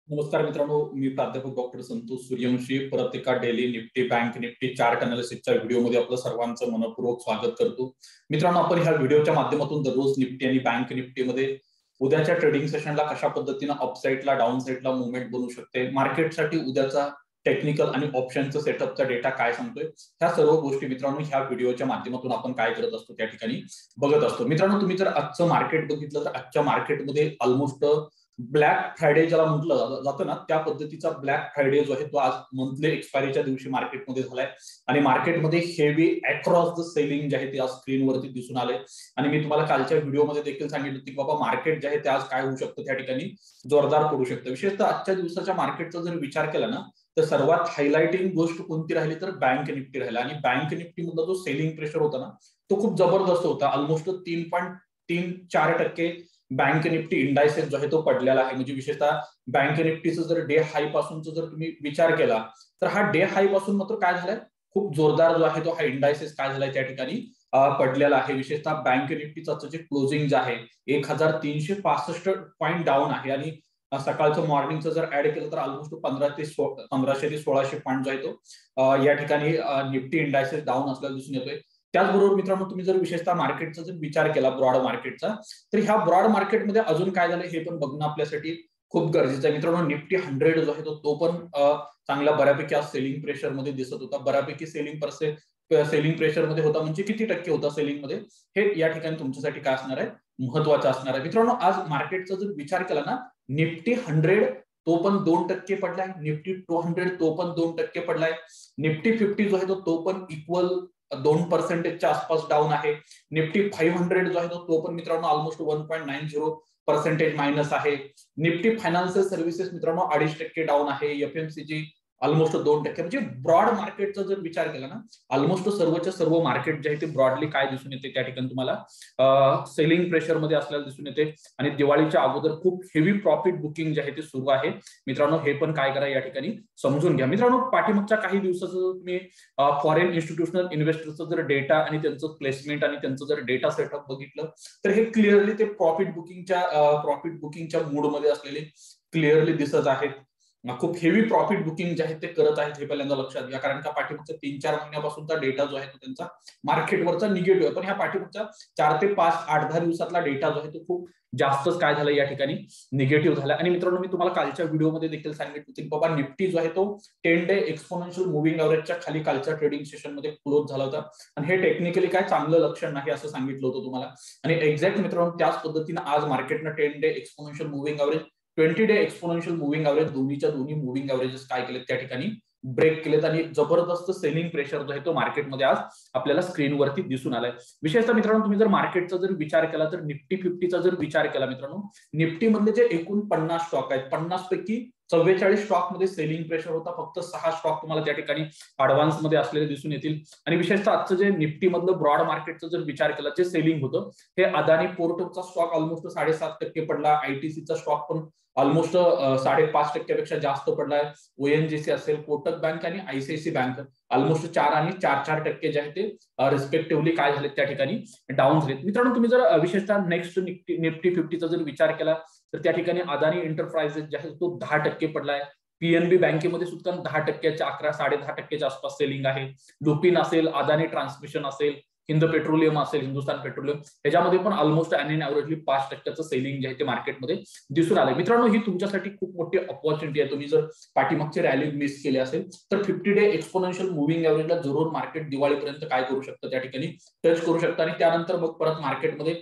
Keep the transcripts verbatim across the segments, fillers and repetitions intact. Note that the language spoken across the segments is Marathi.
नमस्कार मित्रांनो, मी प्राध्यापक डॉक्टर संतोष सूर्यवंशी परत एका daily Nifty bank Nifty chart अनालिसिसच्या व्हिडिओमध्ये आपलं सर्वांचं मनपूर्वक स्वागत करतो. मित्रांनो, आपण ह्या व्हिडिओच्या माध्यमातून दररोज निफ्टी आणि बँक निफ्टीमध्ये उद्याच्या ट्रेडिंग सेशनला कशा पद्धतीने अपसाईडला डाऊन साईडला मुवमेंट बनू शकते, मार्केटसाठी उद्याचा टेक्निकल आणि ऑप्शनचं सेटअपचा डेटा काय सांगतोय, ह्या सर्व गोष्टी मित्रांनो ह्या व्हिडिओच्या माध्यमातून आपण काय करत असतो त्या ठिकाणी बघत असतो. मित्रांनो, तुम्ही जर आजचं मार्केट बघितलं तर आजच्या मार्केटमध्ये ऑलमोस्ट ब्लॅक फ्रायडे ज्याला म्हटलं जातं ना, त्या पद्धतीचा ब्लॅक फ्रायडे जो आहे तो आज मंथली एक्सपायरीच्या दिवशी मार्केटमध्ये झालाय आणि मार्केटमध्ये हेवी अक्रॉस द सेलिंग जे आहे ते आज स्क्रीनवरती दिसून आले. आणि मी तुम्हाला कालच्या व्हिडिओमध्ये देखील सांगितलं की बाबा मार्केट जे आहे ते आज काय होऊ शकतं, त्या ठिकाणी जोरदार पडू शकतं. विशेषतः आजच्या दिवसाच्या मार्केटचा जर विचार केला ना तर सर्वात हायलाइटिंग गोष्ट कोणती राहिली तर बँक निफ्टी राहिला. आणि बँक निफ्टी मधला जो सेलिंग प्रेशर होता ना तो खूप जबरदस्त होता. ऑलमोस्ट तीन पॉईंट तीन चार टक्के बँक निफ्टी इंडायसेस जो आहे तो पडलेला आहे. म्हणजे विशेषतः बँक निफ्टीचं जर डे हाय पासूनचा जर तुम्ही विचार केला तर हा डे हाय पासून मात्र काय झालाय, खूप जोरदार जो आहे तो हा इंडायसेस काय झालाय त्या ठिकाणी पडलेला आहे. विशेषतः बँक निफ्टीचं जे क्लोजिंग जे आहे एक हजार तीनशे पासष्ट पॉईंट डाऊन आहे आणि सकाळचं मॉर्निंगचं जर ऍड केलं तर ऑलमोस्ट पंधरा ते पंधराशे ते सोळाशे पॉईंट जो आहे तो या ठिकाणी निफ्टी इंडायसेस डाऊन असल्याचं दिसून येतोय. त्याचबरोबर मित्रांनो, तुम्ही जर विशेषतः मार्केटचा जर विचार केला ब्रॉड मार्केटचा तर ह्या ब्रॉड मार्केटमध्ये अजून काय झालं हे पण बघणं आपल्यासाठी खूप गरजेचं आहे. मित्रांनो, निफ्टी हंड्रेड जो आहे तो तो पण चांगला बऱ्यापैकी आज सेलिंग प्रेशर मध्ये दिसत होता. बऱ्यापैकी सेलिंग परसे सेलिंग प्रेशर मध्ये होता. म्हणजे किती टक्के होता सेलिंग मध्ये हे या ठिकाणी तुमच्यासाठी काय असणार आहे, महत्वाचं असणार आहे. मित्रांनो, आज मार्केटचा जर विचार केला ना, निफ्टी हंड्रेड तो पण दोन टक्के पडलाय, निफ्टी टू हंड्रेड तो पण दोन टक्के पडलाय, निफ्टी फिफ्टी जो आहे तो तो पण इक्वल दोन पर्सेंटेजच्या आसपास डाऊन आहे. निफ्टी फाईव्ह हंड्रेड जो आहे तो पण मित्रांनो almost one point nine zero percentage minus आहे. निफ्टी फायनान्शियल सर्व्हिसेस मित्रांनो अडीच टक्के डाऊन आहे. एफएमसीजी ऑलमोस्ट दोन टक्के. म्हणजे ब्रॉड मार्केटचा जर विचार केला ना ऑलमोस्ट सर्वच्या सर्व मार्केट जे आहे ते ब्रॉडली काय दिसून येते त्या ठिकाणी तुम्हाला सेलिंग प्रेशर मध्ये असल्याला दिसून येते. आणि दिवाळीच्या अगोदर खूप हेवी प्रॉफिट बुकिंग जे आहे ते सुरू आहे. मित्रांनो, हे पण काय करा या ठिकाणी समजून घ्या. मित्रांनो, पाठीमागच्या काही दिवसाचं तुम्ही फॉरेन इन्स्टिट्यूशनल इन्व्हेस्टरचं जर डेटा आणि त्यांचं प्लेसमेंट आणि त्यांचं जर डेटा सेटअप बघितलं तर हे क्लिअरली ते प्रॉफिट बुकिंगच्या प्रॉफिट बुकिंगच्या मूड मध्ये असलेले क्लिअरली दिसत आहेत. खूप हेवी प्रॉफिट बुकिंग जे आहे ते करत आहेत हे पहिल्यांदा लक्षात घ्या. कारण का पाठीमागच्या तीन चार महिन्यापासूनचा डेटा जो आहे तो त्यांचा मार्केटवरचा निगेटिव्ह आहे. पण ह्या पाठीमागच्या चार ते पाच आठ दहा दिवसातला डेटा जो आहे तो खूप जास्तच काय झालं या ठिकाणी निगेटिव्ह झाला. आणि मित्रांनो, मी तुम्हाला कालच्या व्हिडिओमध्ये देखील सांगितलं की बाबा निफ्टी जो आहे तो टेन डे एक्सपोनेन्शियल मुव्हिंग एव्हरेजच्या खाली कालच्या ट्रेडिंग सेशन मध्ये क्लोज झाला होता. आणि हे टेक्निकली काय चांगलं लक्षण नाही असं सांगितलं होतं तुम्हाला. आणि एक्झॅक्ट मित्रांनो त्याच पद्धतीने आज मार्केटनं ten day exponential moving average twenty day exponential moving average दोन्हीच्या दोन्ही मुव्हिंग एव्हरेजेस काय केलेत त्या ठिकाणी ब्रेक केलेत. आणि जबरदस्त सेलिंग प्रेशर जो आहे तो मार्केटमध्ये आज आपल्याला स्क्रीनवरती दिसून आलाय. विशेषतः मित्रांनो, तुम्ही जर मार्केटचा जर विचार केला तर निफ्टी फिफ्टीचा जर विचार केला मित्रांनो, निफ्टी मधले जे एकूण पन्नास स्टॉक आहेत पन्नास पैकी चव्वेचाळीस स्टॉक मध्ये सेलिंग प्रेशर होता. फक्त सहा स्टॉक तुम्हाला त्या ठिकाणी ऍडव्हान्स मध्ये असलेले दिसून येतील. आणि विशेषतः आजचं जे निफ्टी मधलं ब्रॉड मार्केटचा जर विचार केला जे सेलिंग होतं हे अदानी पोर्टचा स्टॉक ऑलमोस्ट साडेसात टक्के पडला. आयटीसीचा स्टॉक पण ऑलमोस्ट साडेपाच टक्क्यापेक्षा जास्त पडलाय. ओएनजीसी असेल, कोटक बँक आणि आयसीआयसी बँक ऑलमोस्ट चार आणि चार चार टक्के जे आहे ते रिस्पेक्टिव्हली काय झाले त्या ठिकाणी डाऊन झालेत. मित्रांनो, तुम्ही जर विशेषतः नेक्स्ट निफ्टी फिफ्टीचा जर विचार केला तर त्या ठिकाणी अदानी एंटरप्राइजेस जे आहे तो दहा टक्के पडलाय. पीएनबी बँकेमध्ये सुद्धा दहा टक्क्याच्या अकरा साडे दहा टक्क्याच्या आसपास सेलिंग आहे. लुपिन असेल, अदानी ट्रान्समिशन असेल, हिंद पेट्रोलियम असेल, हिंदुस्थान पेट्रोलियम ह्याच्यामध्ये पण ऑलमोस्ट अँड ऍव्हरेजली पाच टक्क्याचं सेलिंग जे आहे ते मार्केटमध्ये दिसून आलंय. मित्रांनो, ही तुमच्यासाठी खूप मोठी अपॉर्च्युनिटी आहे. तुम्ही जर पाठीमागची रॅली मिस केली असेल तर फिफ्टी डे एक्सपोनेन्शियल मुव्हिंग एव्हरेजला जरूर मार्केट दिवाळीपर्यंत काय करू शकतं त्या ठिकाणी टच करू शकतं. आणि त्यानंतर मग परत मार्केटमध्ये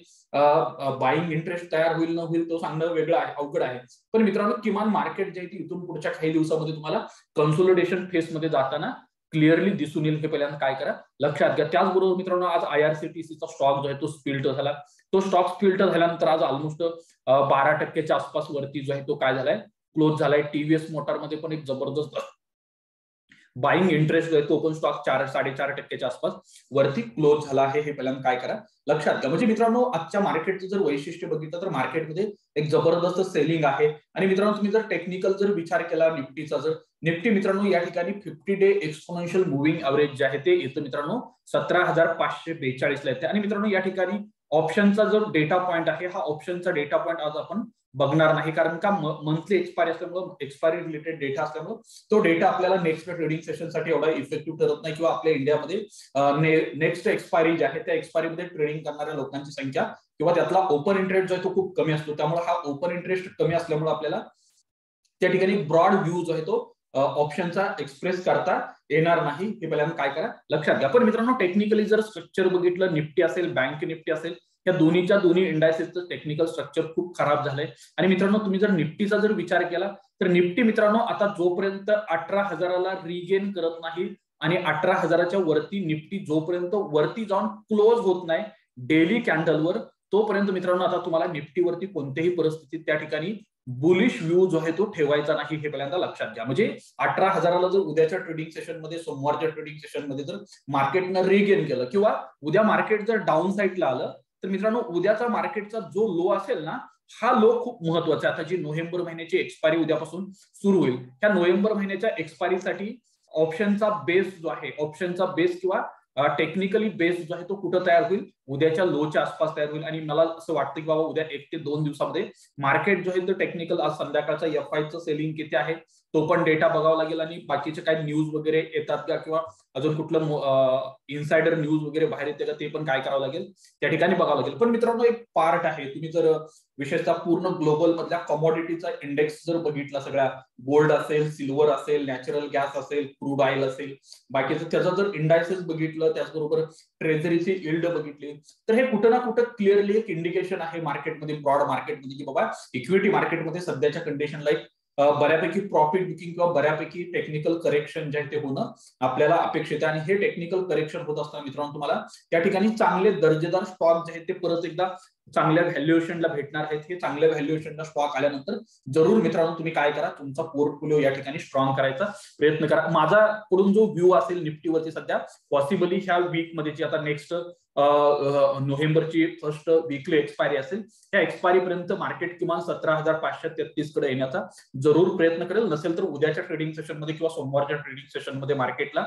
बाईंग इंटरेस्ट तयार होईल न होईल तो सांगणं वेगळं आहे, अवघड आहे. पण मित्रांनो, किमान मार्केट जे आहे ते इथून पुढच्या काही दिवसामध्ये तुम्हाला कन्सोलिडेशन फेसमध्ये जाताना क्लिअरली दिसून येईल. हे पहिल्यांदा काय करा लक्षात घ्या. त्याचबरोबर मित्रांनो, आज आयआरसीटीसीचा स्टॉक जो आहे तो स्पिल्ट झाला. तो स्टॉक स्पिल्ट झाल्यानंतर आज ऑलमोस्ट बारा टक्क्याच्या आसपास वरती जो आहे तो काय झालाय क्लोज झालाय. टीव्हीएस मोटरमध्ये पण एक जबरदस्त बाईंग इंटरेस्ट जो आहे तो पण स्टॉक चार साडेचार टक्क्याच्या आसपास वरती क्लोज झाला आहे. हे पहिल्यांदा काय करा लक्षात घ्या. म्हणजे मित्रांनो, आजच्या मार्केटचं जर वैशिष्ट्य बघितलं तर मार्केटमध्ये एक जबरदस्त सेलिंग आहे. आणि मित्रांनो, तुम्ही जर टेक्निकल जर विचार केला निफ्टीचा, जर निफ्टी मित्रांनो या ठिकाणी fifty day exponential moving average जे आहे ते येतं मित्रांनो सतरा हजार पाचशे बेचाळीस ला येते. आणि मित्रांनो, या ठिकाणी ऑप्शनचा जो डेटा पॉईंट आहे हा ऑप्शनचा डेटा पॉईंट आज आपण बघणार नाही, कारण का मंथली एक्सपायरी असल्यामुळे एक्सपायरी रिलेटेड डेटा असल्यामुळे तो डेटा आपल्याला नेक्स्ट ट्रेडिंग सेशनसाठी एवढा इफेक्टिव्ह ठरत नाही, किंवा आपल्या इंडियामध्ये नेक्स्ट एक्सपायरी जी आहे त्या एक्सपायरीमध्ये ट्रेडिंग करणाऱ्या लोकांची संख्या किंवा त्यातला ओपन इंटरेस्ट जो आहे तो खूप कमी असतो. त्यामुळे हा ओपन इंटरेस्ट कमी असल्यामुळे आपल्याला त्या ठिकाणी ब्रॉड व्ह्यू जो आहे तो ऑप्शनचा एक्सप्रेस करता येणार नाही. हे पहिल्यांदा काय करा लक्षात घ्या. पण मित्रांनो टेक्निकली जर स्ट्रक्चर बघितलं, निफ्टी असेल बँक निफ्टी असेल, या दोन्हीच्या दोन्ही इंडायसेसचं टेक्निकल स्ट्रक्चर खूप खराब झालंय. आणि मित्रांनो तुम्ही जर निफ्टीचा जर विचार केला तर निफ्टी मित्रांनो आता जोपर्यंत अठरा हजाराला रिगेन करत नाही आणि अठरा हजाराच्या वरती निफ्टी जोपर्यंत वरती जाऊन क्लोज होत नाही डेली कॅन्डलवर, तोपर्यंत मित्रांनो आता तुम्हाला निफ्टीवरती कोणत्याही परिस्थितीत त्या ठिकाणी बुलिश व्ह्यू जो आहे तो ठेवायचा नाही. हे पहिल्यांदा लक्षात घ्या. म्हणजे अठरा हजाराला जर उद्याच्या ट्रेडिंग सेशन मध्ये, सोमवारच्या ट्रेडिंग सेशन मध्ये जर मार्केटनं रिगेन केलं किंवा उद्या मार्केट जर डाऊन साईडला आलं तर मित्रांनो उद्याचा मार्केटचा जो लो असेल ना, हा लो खूप महत्वाचा आहे. आता जी नोव्हेंबर महिन्याची एक्सपायरी उद्यापासून सुरू होईल, त्या नोव्हेंबर महिन्याच्या एक्सपायरीसाठी ऑप्शनचा बेस जो आहे, ऑप्शनचा बेस किंवा टेक्निकली बेस जो आहे तो कुठं तयार होईल, उद्याच्या लोच्या आसपास तयार होईल. आणि मला असं वाटतं की बाबा उद्या एक ते दोन दिवसामध्ये मार्केट जो आहे तो टेक्निकल, आज संध्याकाळचा एफ आयचं सेलिंग किती आहे तो पण डेटा बघावा लागेल, आणि बाकीचे काही न्यूज वगैरे येतात का किंवा अजून कुठलं इनसाइडर न्यूज वगैरे बाहेर येते का ते पण काय करावं लागेल, त्या ठिकाणी बघावं लागेल. पण मित्रांनो एक पार्ट आहे, तुम्ही जर विशेषतः पूर्ण ग्लोबल मधल्या कमॉडिटीचा इंडेक्स जर बघितला, सगळ्या गोल्ड असेल, सिल्वर असेल, नॅचरल गॅस असेल, क्रूड ऑइल असेल, बाकीचं त्याचं जर इंडायसेस बघितलं, त्याचबरोबर ट्रेझरीची यील्ड बघितली, तर हे कुठं ना कुठं क्लिअरली एक इंडिकेशन आहे मार्केटमध्ये, ब्रॉड मार्केटमध्ये, की बाबा इक्विटी मार्केटमध्ये सध्याच्या कंडिशनला एक बऱ्यापैकी प्रॉफिट बुकिंग किंवा बऱ्यापैकी टेक्निकल करेक्शन जे आहे ते होणं आपल्याला अपेक्षित आहे. आणि हे टेक्निकल करेक्शन होत असताना मित्रांनो तुम्हाला त्या ठिकाणी चांगले दर्जेदार स्टॉक जे आहेत ते परत एकदा चांगल्या व्हॅल्युएशनला भेटणार आहेत. हे चांगल्या व्हॅल्युएशनला स्टॉक आल्यानंतर जरूर मित्रांनो तुम्ही काय करा, तुमचा पोर्टफोलिओ या ठिकाणी स्ट्रॉंग करायचा प्रयत्न करा. माझा कडून जो व्ह्यू असेल निफ्टीवरती सध्या पॉसिबली ह्या वीक मध्ये जी आता नेक्स्ट नोव्हेंबरची फर्स्ट वीकली एक्सपायरी असेल, त्या एक्सपायरी पर्यंत मार्केट किमान सतरा हजार पाचशे तेहतीस कडे येण्याचा जरूर प्रयत्न करेल. नसेल तर उद्याच्या ट्रेडिंग सेशन मध्ये किंवा सोमवारच्या ट्रेडिंग सेशन मध्ये मार्केटला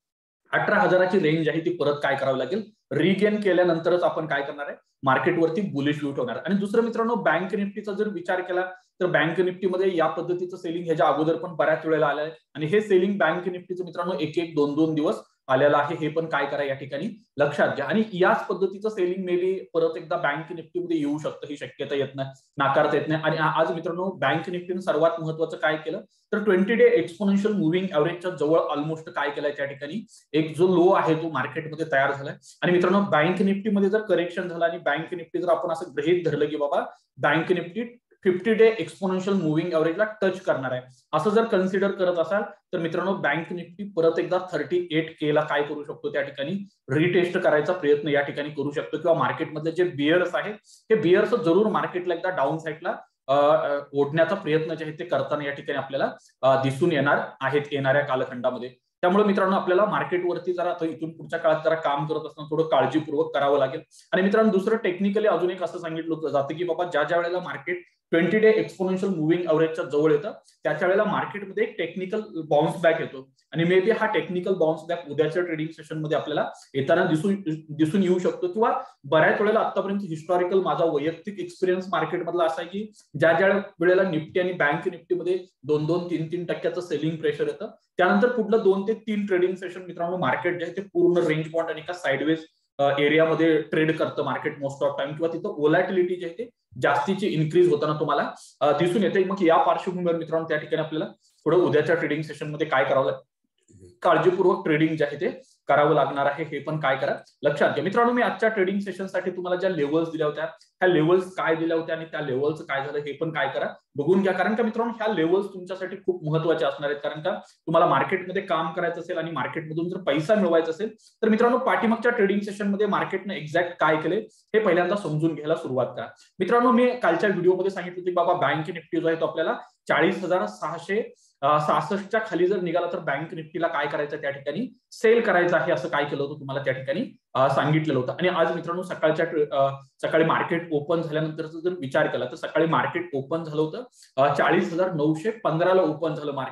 अठरा हजाराची रेंज आहे ती परत काय करावी लागेल, रिगेन केल्यानंतरच आपण काय करणार आहे, मार्केटवरती बुलिश व्ह्यू ठेवणार. आणि दुसरं मित्रांनो बँक निफ्टीचा जर विचार केला तर बँक निफ्टीमध्ये या पद्धतीचं सेलिंग ह्याच्या अगोदर पण बऱ्याच वेळेला आलंय, आणि हे सेलिंग बँक निफ्टीचं मित्रांनो एक एक दोन दोन दिवस आलेला आहे. हे पण काय करा या ठिकाणी लक्षात घ्या. आणि याच पद्धतीचं सेलिंग मे बी परत एकदा बँक निफ्टीमध्ये येऊ शकतं, ही शक्यता येत नाही, नाकारता येत नाही. आणि आज मित्रांनो बँक निफ्टीने सर्वात महत्वाचं काय केलं तर ट्वेंटी डे एक्सपोनेन्शियल मुव्हिंग एव्हरेजच्या जवळ ऑलमोस्ट काय केलंय, त्या ठिकाणी एक जो लो आहे तो मार्केटमध्ये तयार झालाय. आणि मित्रांनो बँक निफ्टीमध्ये जर करेक्शन झालं आणि बँक निफ्टी जर आपण असं गृहीत धरलं की बाबा bank Nifty fifty day exponential moving एव्हरेजला टच करणार आहे, असं जर कन्सिडर करत असाल तर मित्रांनो बँक निफ्टी परत एकदा थर्टी एट के ला काय करू शकतो, त्या ठिकाणी रिटेस्ट करायचा प्रयत्न या ठिकाणी करू शकतो. किंवा मार्केटमधले जे बिअर्स आहेत हे बिअर्स जरूर मार्केटला एकदा डाऊन साईडला ओढण्याचा प्रयत्न जे आहे ते करताना या ठिकाणी आपल्याला दिसून येणार आहेत येणाऱ्या कालखंडामध्ये. त्यामुळे मित्रांनो आपल्याला मार्केटवरती जरा इथून पुढच्या काळात जरा काम करत असताना थोडं काळजीपूर्वक करावं लागेल. आणि मित्रांनो दुसरं टेक्निकली अजून एक असं सांगितलं जातं की बाबा ज्या ज्या वेळेला market twenty day exponential moving एव्हरेजच्या जवळ येतं त्याच्या वेळेला मार्केटमध्ये एक टेक्निकल बाउन्स बॅक येतो, आणि मे बी हा टेक्निकल बाउन्स बॅक उद्याच्या ट्रेडिंग सेशन मध्ये आपल्याला येताना दिसून दिसून येऊ शकतो. किंवा बऱ्याच वेळेला आतापर्यंत हिस्टॉरिकल माझा वैयक्तिक एक्सपिरियन्स मार्केटमधला असा आहे की ज्या ज्या वेळेला निफ्टी आणि बँक निफ्टीमध्ये दोन दोन तीन तीन टक्क्याचं सेलिंग प्रेशर येतं, त्यानंतर पुढलं दोन ते तीन ट्रेडिंग सेशन मित्रांनो मार्केट जे आहे ते पूर्ण रेंज पॉईंट आणि एका साइडवेज एरियामध्ये ट्रेड करतं मार्केट मोस्ट ऑफ टाइम, किंवा तिथं व्होलॅटिलिटी जी आहे ते जास्तीची इन्क्रीज होताना तुम्हाला दिसून येते. मग या पार्श्वभूमीवर मित्रांनो त्या ठिकाणी आपल्याला थोडं उद्याच्या ट्रेडिंग सेशन मध्ये काय करावं लागेल, काळजीपूर्वक ट्रेडिंग जे आहे ते करावं लागणार आहे. हे पण काय करा लक्षात घ्या. मित्रांनो मी आजच्या ट्रेडिंग सेशनसाठी तुम्हाला ज्या लेवल्स दिल्या होत्या ह्या लेवल्स काय दिल्या होत्या आणि त्या लेवलचं काय झालं हे पण काय करा बघून घ्या. कारण का मित्रांनो ह्या लेवल्स तुमच्यासाठी खूप महत्वाचे असणार आहेत. कारण का तुम्हाला मार्केटमध्ये काम करायचं असेल आणि मार्केटमधून जर पैसा मिळवायचा असेल तर मित्रांनो पाठीमागच्या ट्रेडिंग सेशनमध्ये मार्केटने एक्झॅक्ट काय केले हे पहिल्यांदा समजून घ्यायला सुरुवात करा. मित्रांनो मी कालच्या व्हिडिओमध्ये सांगितलं की बाबा बँक निफ्टी जो आहे तो आपल्याला चाळीस हजार सहाशे सहासष्टच्या खाली जर निघाला तर बँक निफ्टीला काय करायचं त्या ठिकाणी सेल करायचं आहे, असं काय केलं होतं तुम्हाला त्या ठिकाणी सांगितलेलं होतं. आणि आज मित्रांनो सकाळच्या सकाळी मार्केट ओपन झाल्यानंतरचा जर विचार केला तर सकाळी मार्केट ओपन झालं होतं चाळीस हजार नऊशे पंधराला ओपन झालं मार्केट,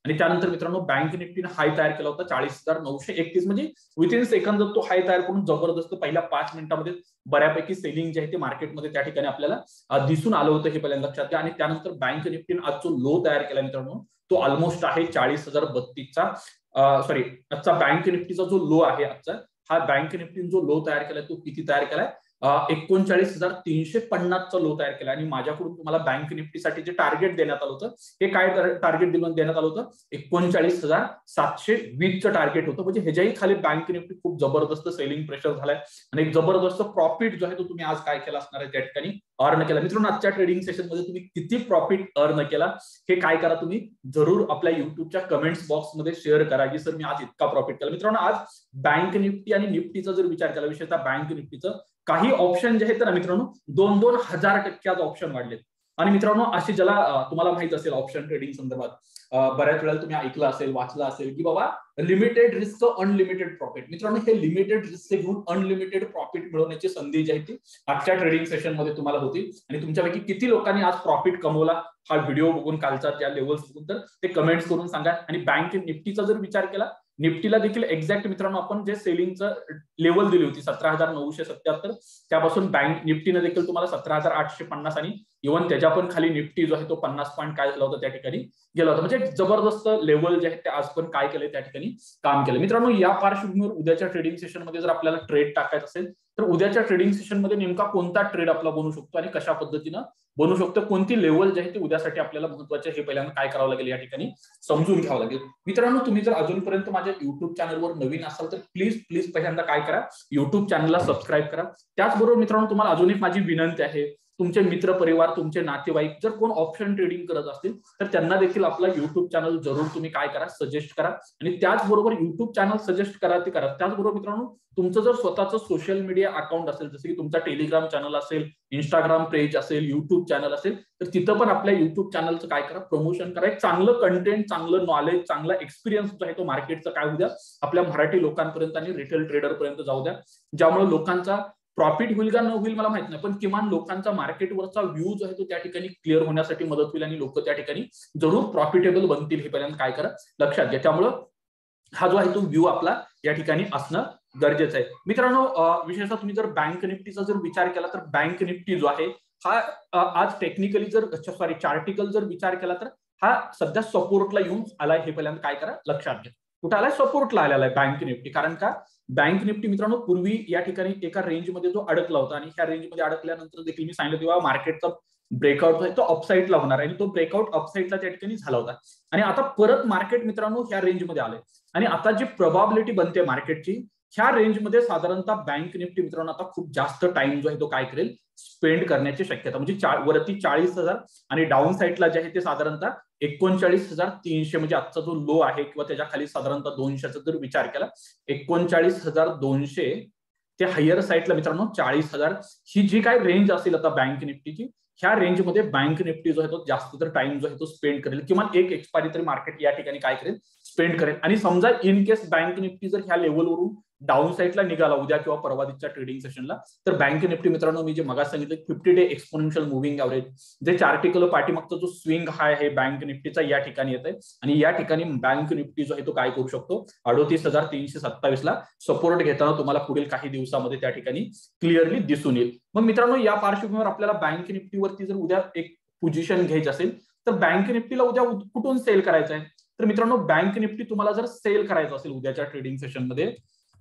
आणि त्यानंतर मित्रांनो बँक निफ्टीने हाय तयार केला होता चाळीस हजार नऊशे एकतीस, म्हणजे विथिन सेकंद तो हाय तयार करून जबरदस्त पहिल्या पाच मिनिटांमध्ये बऱ्यापैकी सेलिंग जे आहे ते मार्केटमध्ये त्या ठिकाणी आपल्याला दिसून आलं होतं, हे पहिल्यांदा लक्षात घ्या. आणि त्यानंतर बँक निफ्टीने आज जो लो तयार केला मित्रांनो तो ऑलमोस्ट आहे चाळीस हजार बत्तीसचा, सॉरी आजचा बँक निफ्टीचा जो लो आहे आजचा, हा बँक निफ्टीने जो लो तयार केलाय तो किती तयार केलाय, एकोणचाळीस हजार तीनशे पन्नासचा लो तयार केला. आणि माझ्याकडून तुम्हाला बँक निफ्टीसाठी जे टार्गेट देण्यात आलं होतं हे काय टार्गेट देण्यात आलं होतं, एकोणचाळीस हजार सातशे वीसचं टार्गेट होतं. म्हणजे ह्याच्याही खाली बँक निफ्टी खूप जबरदस्त सेलिंग प्रेशर झालाय आणि एक जबरदस्त प्रॉफिट जो आहे तो तुम्ही आज काय केला असणार आहे त्या ठिकाणी अर्न केला. मित्रांनो आजच्या ट्रेडिंग सेशन मध्ये तुम्ही किती प्रॉफिट अर्न केला हे काय करा, तुम्ही जरूर आपल्या युट्यूबच्या कमेंट्स बॉक्समध्ये शेअर करा की सर मी आज इतका प्रॉफिट केला. मित्रांनो आज बँक निफ्टी आणि निफ्टीचा जर विचार केला, विशेषतः बँक निफ्टीचं काही ऑप्शन जे आहेत ना मित्रांनो दोन दोन हजार टक्के आज ऑप्शन वाढलेत. आणि मित्रांनो अशी ज्याला तुम्हाला माहित असेल ऑप्शन ट्रेडिंग संदर्भात बऱ्याच वेळा तुम्ही ऐकलं असेल वाचलं असेल की बाबा लिमिटेड रिस्क अनलिमिटेड प्रॉफिट. मित्रांनो हे लिमिटेड रिस्क घेऊन अनलिमिटेड प्रॉफिट मिळवण्याची संधी जी आहे ती आजच्या ट्रेडिंग सेशन मध्ये तुम्हाला होती. आणि तुमच्यापैकी किती लोकांनी आज प्रॉफिट कमवला हा व्हिडिओ बघून कालचा त्या लेवल्स बघून, तर ते कमेंट्स करून सांगा. आणि बँक निफ्टीचा जर विचार केला, निफ्टीला देखील एक्झॅक्ट मित्रांनो आपण जे सेलिंगचं लेवल दिली होती सतरा हजार नऊशे सत्याहत्तर, त्यापासून बँक निफ्टीने देखील तुम्हाला सतरा हजार आठशे पन्नास आणि इव्हन त्याच्या पण खाली निफ्टी जो आहे तो पन्नास पॉईंट काय झाला होता त्या ठिकाणी गेला होता. म्हणजे जबरदस्त लेवल जे आहे ते आज पण काय केलंय त्या ठिकाणी काम केलं. मित्रांनो या पार्श्वभूमीवर उद्याच्या ट्रेडिंग सेशन मध्ये जर आपल्याला ट्रेड टाकायचा असेल तर उद्याच्या ट्रेडिंग सेशन मध्ये नेमका कोणता ट्रेड आपला बनू शकतो आणि कशा पद्धतीनं बनू शकतो, कोणती लेवल जे आहे ते उद्यासाठी आपल्याला महत्वाचे हे पहिल्यांदा काय करावं लागेल या ठिकाणी समजून घ्यावं लागेल. मित्रांनो तुम्ही जर अजूनपर्यंत माझ्या युट्यूब चॅनलवर नवीन असाल तर प्लीज प्लीज पहिल्यांदा काय करा, युट्यूब चॅनलला सबस्क्राईब करा. त्याचबरोबर मित्रांनो तुम्हाला अजून एक माझी विनंती आहे, तुमचे मित्र परिवार तुमचे नातेवाईक जर कोण ऑप्शन ट्रेडिंग करत असतील तर त्यांना देखील आपला युट्यूब चॅनल जरूर तुम्ही काय करा सजेस्ट करा. आणि त्याचबरोबर युट्यूब चॅनल सजेस्ट करा ते करा. त्याचबरोबर मित्रांनो तुमचं जर स्वतःचं सोशल मीडिया अकाउंट असेल, जसं की तुमचा टेलिग्राम चॅनल असेल, इंस्टाग्राम पेज असेल, युट्यूब चॅनल असेल, तर तिथं पण आपल्या युट्यूब चॅनलचं काय करा प्रमोशन करा. एक चांगलं कंटेंट, चांगलं नॉलेज, चांगला एक्सपिरियन्स जो आहे तो मार्केटचा काय होऊ द्या आपल्या मराठी लोकांपर्यंत आणि रिटेल ट्रेडर पर्यंत जाऊ द्या, ज्यामुळे लोकांचा प्रॉफिट होईल का न होईल मला माहित नाही, पण किमान लोकांचा मार्केटवरचा व्ह्यू जो आहे तो त्या ठिकाणी क्लिअर होण्यासाठी मदत होईल आणि लोक त्या ठिकाणी जरूर प्रॉफिटेबल बनतील हे पर्यंत काय करा लक्षात घ्या. त्यामुळं हा जो आहे तो व्ह्यू आपला या ठिकाणी असणं गरजेचं आहे. मित्रांनो विशेषतः तुम्ही जर बँक निफ्टीचा जर विचार केला तर बँक निफ्टी जो आहे हा आज टेक्निकली जर सॉरी चार्टिकल जर विचार केला तर हा सध्या सपोर्टला येऊन आलाय हे पहिल्यांदा काय करा लक्षात घ्या. कुठं आलाय सपोर्टला आलेला आहे बँक निफ्टी, कारण का बँक निफ्टी मित्रांनो पूर्वी या ठिकाणी एका रेंजमध्ये जो अडकला होता आणि ह्या रेंजमध्ये अडकल्यानंतर देखील मी सांगितलं तेव्हा मार्केटचा ब्रेकआउट आहे तो अपसाईडला होणार आहे आणि तो ब्रेकआउट अपसाईडला त्या ठिकाणी झाला होता. आणि आता परत मार्केट मित्रांनो ह्या रेंजमध्ये आलंय आणि आता जी प्रोबॅबिलिटी बनते मार्केटची ह्या रेंजमध्ये साधारणतः बँक निफ्टी मित्रांनो आता खूप जास्त टाइम जो आहे तो काय करेल स्पेंड करण्याची शक्यता, म्हणजे वरती चाळीस हजार आणि डाऊन साईडला जे आहे ते साधारणतः एकोणचाळीस हजार तीनशे, म्हणजे आजचा जो लो आहे किंवा त्याच्या खाली साधारणतः दोनशेचा जर विचार केला एकोणचाळीस हजार दोनशे ते हायर साईडला मित्रांनो चाळीस हजार ही जी काय रेंज असेल आता बँक निफ्टीची, ह्या रेंजमध्ये बँक निफ्टी जो आहे तो जास्त तर टाइम जो आहे तो स्पेंड करेल, किमान एक एक्सपायरी तरी मार्केट या ठिकाणी काय करेल स्पेंड करेल. आणि समजा इन केस बँक निफ्टी जर ह्या लेवलवरून डाऊन साईडला निघाला उद्या किंवा परवादीच्या ट्रेडिंग सेशनला तर बँक निफ्टी मित्रांनो मी जे मगा सांगितलं fifty day exponential moving average जे चार्टिकल पाठीमागचा जो स्विंग हाय आहे बँक निफ्टीचा या ठिकाणी येत आहे आणि या ठिकाणी बँक निफ्टी जो आहे तो काय करू शकतो अडोतीस हजार तीनशे सत्तावीस ला सपोर्ट घेताना तुम्हाला पुढील काही दिवसामध्ये त्या ठिकाणी क्लिअरली दिसून येईल. मग मित्रांनो या पार्श्वभूमीवर आपल्याला बँक निफ्टीवरती जर उद्या एक पोझिशन घ्यायची असेल तर बँक निफ्टीला उद्या कुठून सेल करायचं आहे, तर मित्रांनो बँक निफ्टी तुम्हाला जर सेल करायचं असेल उद्याच्या ट्रेडिंग सेशन मध्ये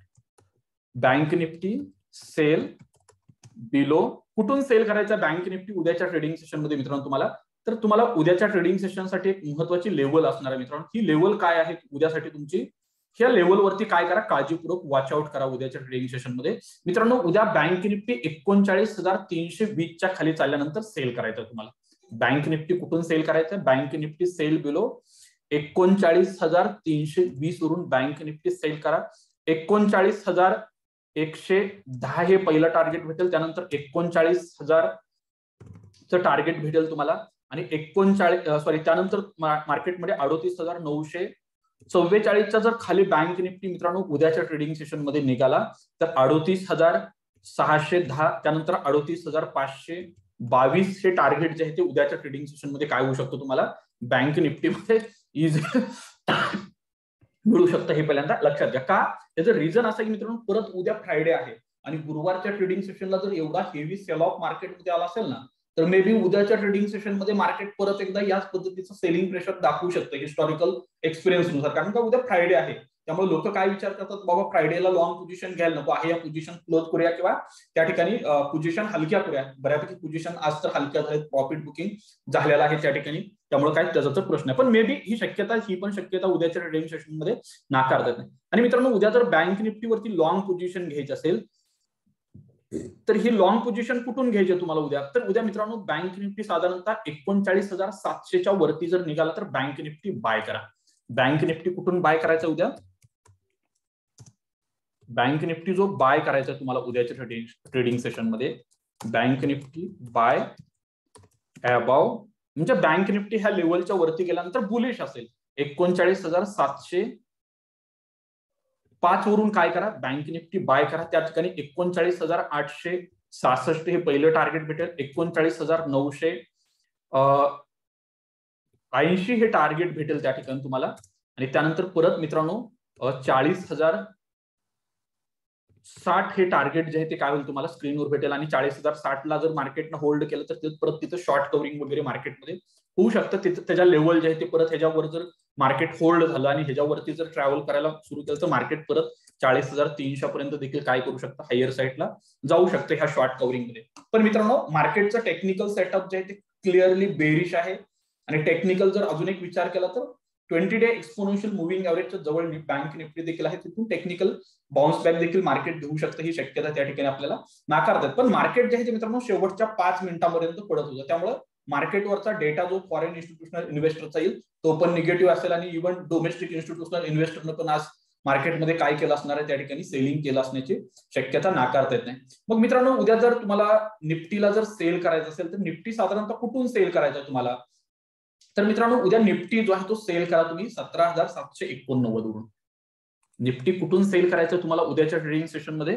बँक निफ्टी सेल बिलो कुठून सेल करायचा बँक निफ्टी उद्याच्या ट्रेडिंग सेशन मध्ये मित्रांनो तुम्हाला, तर तुम्हाला उद्याच्या ट्रेडिंग सेशनसाठी एक महत्वाची लेवल असणार आहे मित्रांनो. ही लेवल काय आहे उद्यासाठी तुमची, ह्या लेवलवरती काय करा काळजीपूर्वक वॉच आउट करा उद्याच्या ट्रेडिंग सेशन मध्ये. मित्रांनो उद्या बँक निफ्टी एकोणचाळीस हजार तीनशे वीसच्या खाली चालल्यानंतर सेल करायचं तुम्हाला. बँक निफ्टी कुठून सेल करायचं, बँक निफ्टी सेल बिलो एकोणचाळीस हजार तीनशे वीस वरून बँक निफ्टी सेल करा. एकोणचाळीस हजार एकशे दहा हे पहिलं टार्गेट भेटेल, त्यानंतर एकोणचाळीस हजार चं टार्गेट भेटेल तुम्हाला आणि एकोणचाळीस सॉरी त्यानंतर मार्केटमध्ये अडोतीस हजार नऊशे चव्वेचाळीसच्या जर खाली बँक निफ्टी मित्रांनो उद्याच्या ट्रेडिंग सेशन मध्ये निघाला तर अडोतीस हजार सहाशे दहा त्यानंतर अडोतीस हजार पाचशे बावीस हे टार्गेट जे आहे ते उद्याच्या ट्रेडिंग सेशन मध्ये काय होऊ शकतो तुम्हाला बँक निफ्टीमध्ये इझी मिळू शकतं हे पहिल्यांदा लक्षात घ्या. का? त्याचं रिझन असं की मित्रांनो परत उद्या फ्रायडे आहे आणि गुरुवारच्या ट्रेडिंग सेशनला जर एवढा हेवी सेल ऑफ मार्केटमध्ये आला असेल ना तर मे बी उद्याच्या ट्रेडिंग सेशनमध्ये मार्केट परत एकदा याच पद्धतीचं सेलिंग प्रेशर दाखवू शकतं हिस्टॉरिकल एक्सपिरियन्सनुसार. कारण का उद्या फ्रायडे आहे त्यामुळे लोक काय विचार करतात, बाबा फ्रायडेला लॉंग पोझिशन घ्यायला नको आहे, या पोझिशन क्लोज करूया किंवा त्या ठिकाणी पोझिशन हलक्या करूया. बऱ्यापैकी पोझिशन आज तर हलक्या झाल्यात, प्रॉफिट बुकिंग झालेला आहे त्या ठिकाणी, त्यामुळे काय त्याचा तर प्रश्न आहे. पण मे बी ही शक्यता ही पण शक्यता उद्याच्या ट्रेडिंग सेशनमध्ये नाकारता येत नाही. आणि मित्रांनो उद्या जर बँक निफ्टीवरती लॉंग पोझिशन घ्यायची असेल तर ही लॉंग पोझिशन कुठून घ्यायची तुम्हाला उद्या? तर उद्या मित्रांनो बँक निफ्टी साधारणतः एकोणचाळीस हजार सातशेच्या वरती जर निघाला तर बँक निफ्टी बाय करा. बँक निफ्टी कुठून बाय करायचं उद्या? बँक निफ्टी जो बाय करायचा तुम्हाला उद्याच्या ट्रेडिंग ट्रेडिंग सेशन मध्ये, बँक निफ्टी बाय अबाव, म्हणजे बँक निफ्टी ह्या लेवलच्या वरती गेल्यानंतर बुलिश असेल एकोणचाळीस हजार सातशे पाच वरून काय करा, बँक निफ्टी बाय करा. त्या ठिकाणी एकोणचाळीस हजार आठशे सहासष्ट हे पहिलं टार्गेट भेटेल, एकोणचाळीस हजार नऊशे ऐंशी हे टार्गेट भेटेल त्या ठिकाणी तुम्हाला. आणि त्यानंतर परत मित्रांनो चाळीस हजार साठ हे टार्गेट जे आहे ते काय होईल तुम्हाला स्क्रीनवर भेटेल. आणि चाळीस हजार साठ ला जर मार्केटनं होल्ड केलं तर परत तिथं शॉर्ट कव्हरिंग वगैरे मार्केटमध्ये होऊ शकतं. तिथं त्याच्या लेवल जे आहे ते परत ह्याच्यावर जर मार्केट होल्ड झालं आणि ह्याच्यावरती जर ट्रॅव्हल करायला सुरू केलं तर मार्केट परत चाळीस हजार तीनशे पर्यंत देखील काय करू शकतं, हायर साईडला जाऊ शकतं ह्या शॉर्ट कव्हरिंग मध्ये. पण मित्रांनो मार्केटचं टेक्निकल सेटअप जे आहे ते क्लिअरली बेरिश आहे. आणि टेक्निकल जर अजून एक विचार केला तर ट्वेंटी डे एक्सपोनेन्शियल मुव्हिंग एव्हरेजच्या जवळ बँक निफ्टी देखील आहे, तिथून टेक्निकल बाउन्स बॅक देखील मार्केट घेऊ शकतं ही शक्यता त्या ठिकाणी आपल्याला नाकारतात. पण मार्केट जे आहे ते मित्रांनो शेवटच्या पाच मिनिटांपर्यंत पडत होतं, त्यामुळे मार्केटवरचा डेटा जो फॉरेन इन्स्टिट्यूशनल इन्व्हेस्टरचा येईल तो पण निगेटिव्ह असेल. आणि इव्हन डोमेस्टिक इन्स्टिट्यूशनल इन्व्हेस्टरनं पण आज मार्केटमध्ये काय केलं असणार आहे, त्या ठिकाणी सेलिंग केलं असण्याची शक्यता नाकारता येत नाही. मग मित्रांनो उद्या जर तुम्हाला निफ्टीला जर सेल करायचं असेल तर निफ्टी साधारणतः कुठून सेल करायचा तुम्हाला? तर मित्रांनो उद्या निफ्टी जो आहे तो सेल करा तुम्ही सतरा हजार सातशे एकोणनव्वद वरून. निफ्टी कुठून सेल करायचं तुम्हाला उद्याच्या ट्रेडिंग सेशन मध्ये?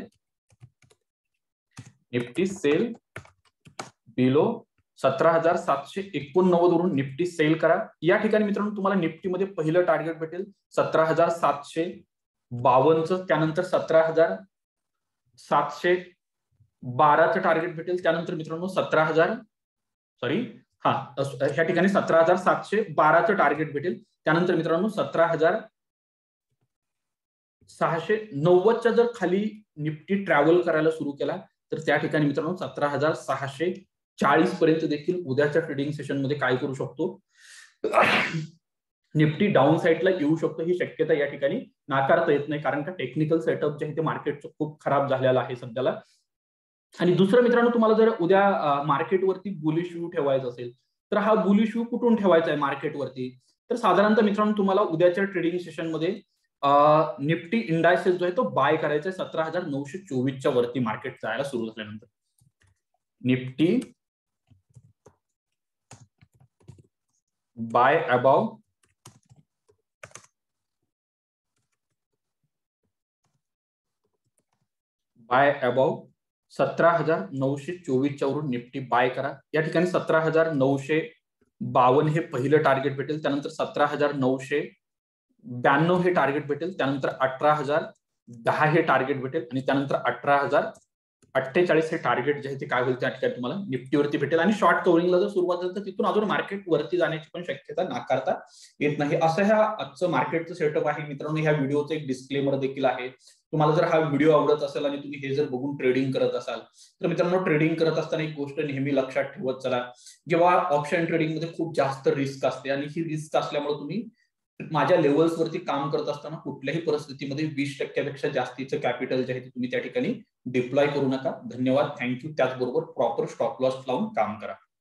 निफ्टी सेल बिलो सतरा हजार सातशे एकोणनव्वद वरून निफ्टी सेल करा. या ठिकाणी मित्रांनो तुम्हाला निफ्टीमध्ये पहिलं टार्गेट भेटेल सतरा हजार सातशे बावन्नचं, त्यानंतर सतरा हजार सातशे बाराचं टार्गेट भेटेल, त्यानंतर मित्रांनो सतरा हजार सॉरी हा ह्या ठिकाणी सतरा हजार सातशे बाराचं टार्गेट भेटेल, त्यानंतर मित्रांनो सतरा हजार सहाशे नव्वदच्या जर खाली निफ्टी ट्रॅव्हल करायला सुरू केला तर त्या ठिकाणी मित्रांनो सतरा हजार सहाशे चाळीस पर्यंत देखील उद्याच्या ट्रेडिंग सेशन मध्ये काय करू शकतो, निफ्टी डाऊन साईडला येऊ शकतो. ही शक्यता या ठिकाणी नाकारता येत नाही, कारण का टेक्निकल सेटअप जे आहे ते मार्केटचं खूप खराब झालेलं आहे सध्याला. आणि दुसरं मित्रांनो तुम्हाला जर उद्या मार्केटवरती बुलिश व्ह्यू ठेवायचा असेल तर हा बुलिश व्ह्यू कुठून ठेवायचा आहे मार्केटवरती? तर साधारणतः मित्रांनो तुम्हाला उद्याच्या ट्रेडिंग सेशन मध्ये निफ्टी इंडायसेस जो आहे तो बाय करायचा आहे सतरा हजार नऊशे चोवीसच्या वरती मार्केट जायला सुरू झाल्यानंतर. Nifty buy above buy above सतरा हजार नऊशे चोवीसच्या वरून निफ्टी बाय करा. या ठिकाणी सतरा हजार नऊशे बावन्न हे पहिलं टार्गेट भेटेल, त्यानंतर सतरा हजार नऊशे ब्याण्णव हे टार्गेट भेटेल, त्यानंतर अठरा हजार दहा हे टार्गेट भेटेल आणि त्यानंतर अठरा हजार अठ्ठेचाळीस हे टार्गेट जे आहे ते काय होईल त्या ठिकाणी तुम्हाला निफ्टीवरती भेटेल. आणि शॉर्ट कव्हरिंगला जर सुरुवात झाली तर तिथून अजून मार्केट वरती जाण्याची पण शक्यता नाकारता येत नाही. असं ह्या आजचं मार्केटचं सेटअप आहे मित्रांनो. ह्या व्हिडिओचं एक डिस्क्लेमर देखील आहे. तुम्हाला जर हा व्हिडिओ आवडत असेल आणि तुम्ही हे जर बघून ट्रेडिंग करत असाल तर मित्रांनो ट्रेडिंग करत असताना एक गोष्ट नेहमी लक्षात ठेवत चला, जेव्हा ऑप्शन ट्रेडिंग मध्ये खूप जास्त रिस्क असते आणि ही रिस्क असल्यामुळे तुम्ही माझ्या लेवल्स वरती काम करत असताना कुठल्याही परिस्थितीमध्ये वीस टक्क्यापेक्षा जास्तीचं कॅपिटल जे आहे ते तुम्ही त्या ठिकाणी डिप्लॉय करू नका. धन्यवाद, थँक्यू. त्याचबरोबर प्रॉपर स्टॉप लॉस लावून काम करा.